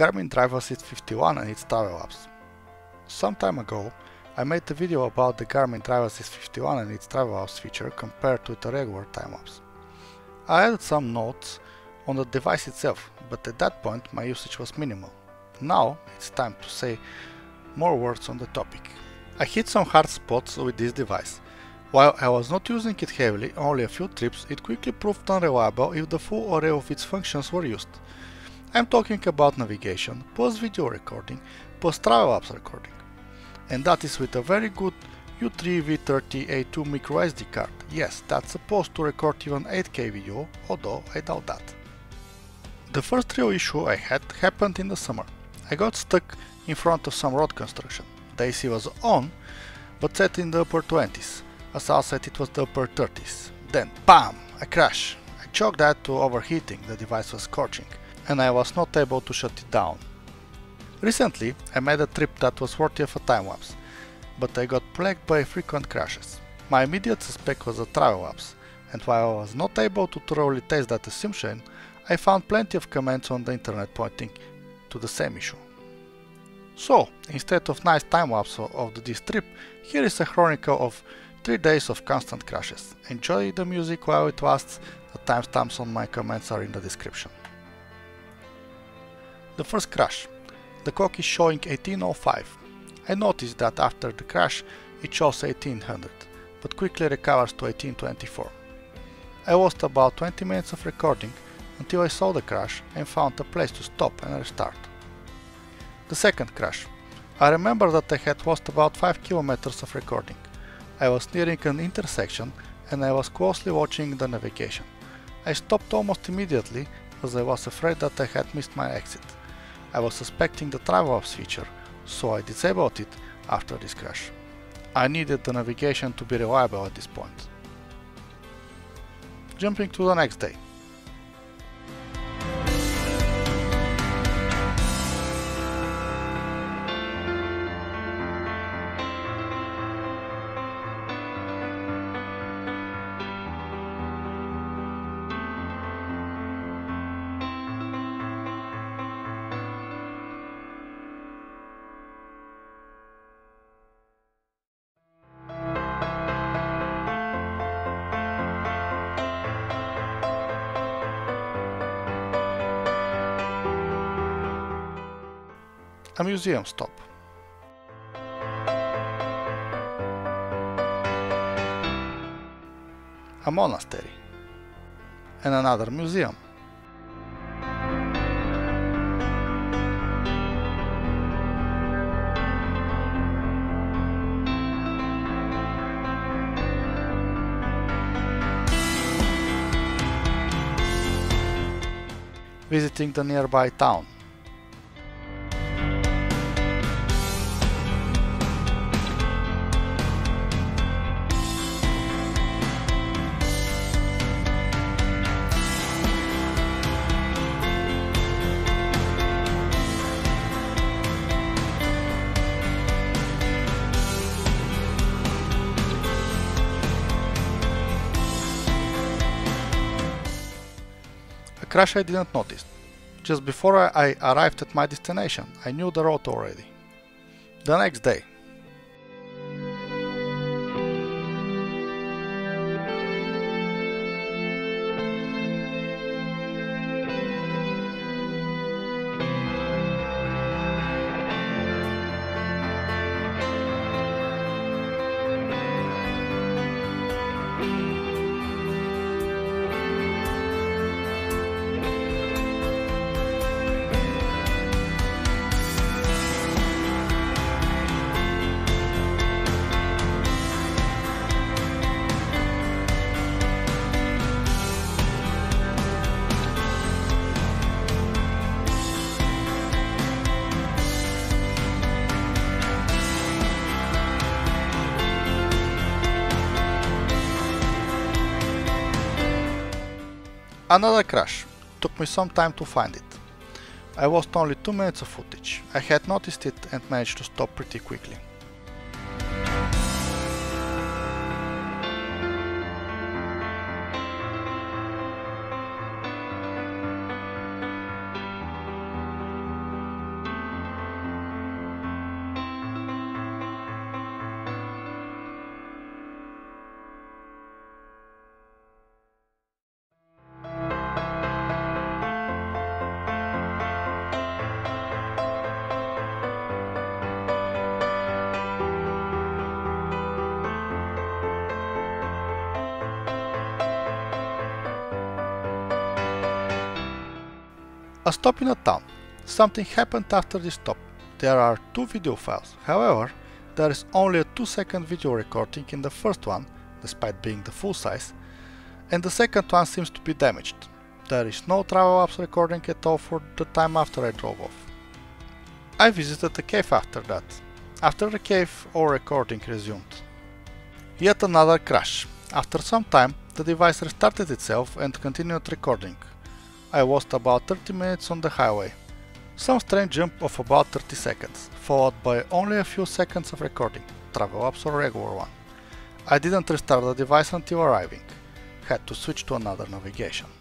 Garmin DriveAssist 51 and its Travelapse. Some time ago, I made a video about the Garmin DriveAssist 51 and its Travelapse feature compared with a regular time-lapse. I added some notes on the device itself, but at that point my usage was minimal. Now it's time to say more words on the topic. I hit some hard spots with this device. While I was not using it heavily, only a few trips, it quickly proved unreliable if the full array of its functions were used. I'm talking about navigation, plus video recording, plus Travelapse recording. And that is with a very good U3 V30A2 microSD card. Yes, that's supposed to record even 8K video, although I doubt that. The first real issue I had happened in the summer. I got stuck in front of some road construction. The AC was on, but set in the upper 20s. As I said, it was the upper 30s. Then, BAM! A crash. I chalked that to overheating, the device was scorching, and I was not able to shut it down. Recently, I made a trip that was worthy of a time-lapse, but I got plagued by frequent crashes. My immediate suspect was a Travelapse, and while I was not able to thoroughly test that assumption, I found plenty of comments on the internet pointing to the same issue. So, instead of nice time-lapse of this trip, here is a chronicle of 3 days of constant crashes. Enjoy the music while it lasts, the timestamps on my comments are in the description. The first crash. The clock is showing 18:05. I noticed that after the crash it shows 1800, but quickly recovers to 1824. I lost about 20 minutes of recording until I saw the crash and found a place to stop and restart. The second crash. I remember that I had lost about 5 kilometers of recording. I was nearing an intersection and I was closely watching the navigation. I stopped almost immediately as I was afraid that I had missed my exit. I was suspecting the Travelapse feature, so I disabled it after this crash. I needed the navigation to be reliable at this point. Jumping to the next day. A museum stop. A monastery. And another museum. Visiting the nearby town. Crash I didn't notice. Just before I arrived at my destination, I knew the route already. The next day. Another crash. Took me some time to find it. I lost only 2 minutes of footage. I had noticed it and managed to stop pretty quickly. A stop in a town. Something happened after this stop. There are 2 video files. However, there is only a 2-second video recording in the first one, despite being the full size, and the second one seems to be damaged. There is no Travelapse recording at all for the time after I drove off. I visited the cave after that. After the cave, all recording resumed. Yet another crash. After some time, the device restarted itself and continued recording. I lost about 30 minutes on the highway. Some strange jump of about 30 seconds, followed by only a few seconds of recording, Travelapse or regular one. I didn't restart the device until arriving. Had to switch to another navigation.